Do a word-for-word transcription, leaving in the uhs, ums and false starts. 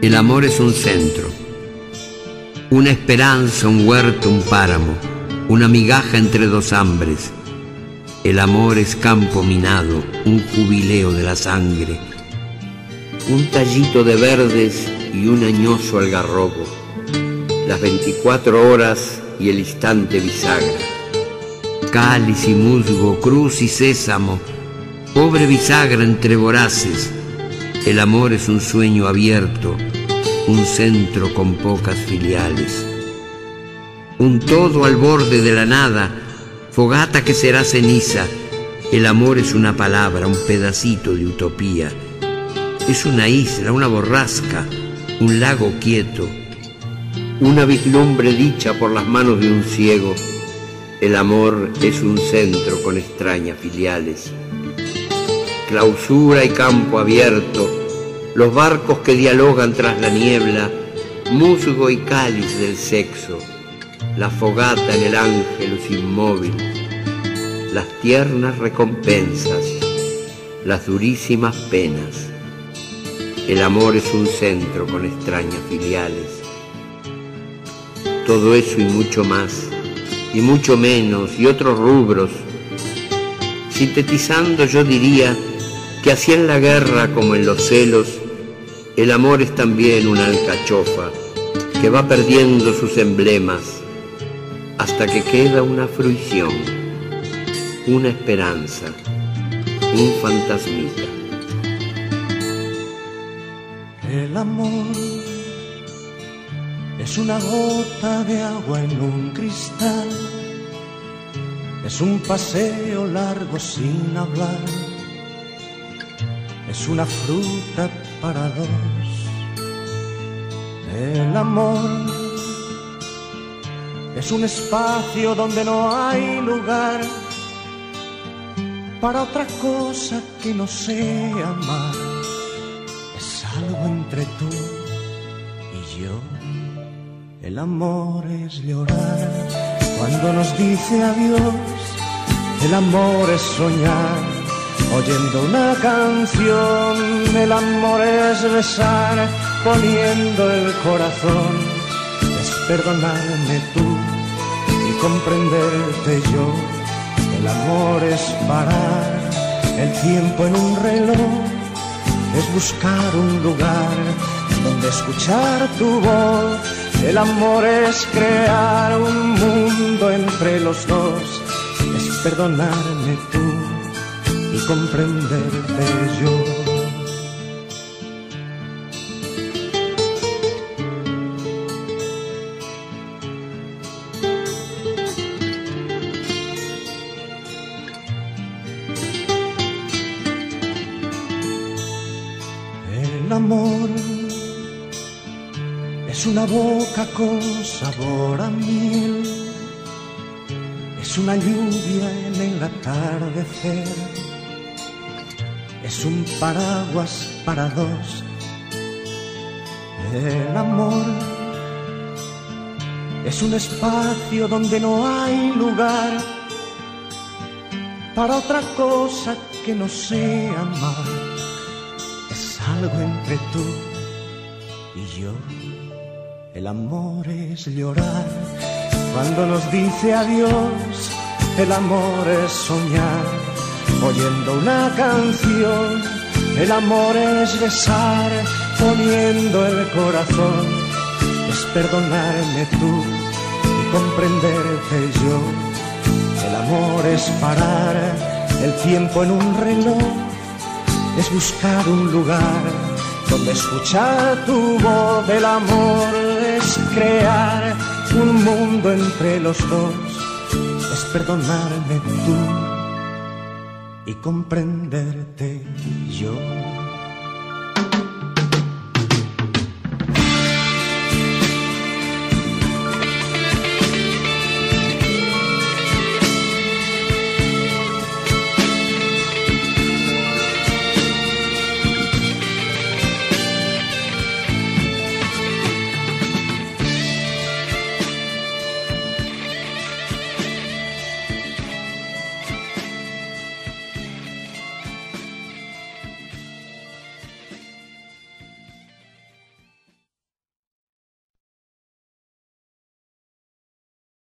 El amor es un centro, una esperanza, un huerto, un páramo, una migaja entre dos hambres. El amor es campo minado, un jubileo de la sangre, un tallito de verdes y un añoso algarrobo, las veinticuatro horas y el instante bisagra. Cáliz y musgo, cruz y sésamo, pobre bisagra entre voraces. El amor es un sueño abierto, un centro con pocas filiales, un todo al borde de la nada, fogata que será ceniza. El amor es una palabra, un pedacito de utopía, es una isla, una borrasca, un lago quieto, una vislumbre dicha por las manos de un ciego. El amor es un centro con extrañas filiales, clausura y campo abierto, los barcos que dialogan tras la niebla, musgo y cáliz del sexo, la fogata en el ángelus inmóvil, las tiernas recompensas, las durísimas penas. El amor es un centro con extrañas filiales. Todo eso y mucho más, y mucho menos, y otros rubros. Sintetizando, yo diría que así en la guerra como en los celos, el amor es también una alcachofa que va perdiendo sus emblemas hasta que queda una fruición, una esperanza, un fantasmita. El amor es una gota de agua en un cristal, es un paseo largo sin hablar, es una fruta para dos. El amor es un espacio donde no hay lugar para otra cosa que no sea amar. Es algo entre tú y yo. El amor es llorar cuando nos dice adiós. El amor es soñar oyendo una canción. El amor es besar poniendo el corazón. Es perdonarme tú y comprenderte yo. El amor es parar el tiempo en un reloj. Es buscar un lugar donde escuchar tu voz. El amor es crear un mundo entre los dos. Es perdonarme tú y comprenderte yo. El amor es una boca con sabor a miel, es una lluvia en el atardecer, es un paraguas para dos. El amor es un espacio donde no hay lugar para otra cosa que no sea amar. Es algo entre tú y yo. El amor es llorar cuando nos dice adiós. El amor es soñar oyendo una canción. El amor es besar poniendo el corazón. Es perdonarme tú y comprenderte yo. El amor es parar el tiempo en un reloj. Es buscar un lugar donde escuchar tu voz. El amor es crear un mundo entre los dos. Es perdonarme tú y comprenderte yo.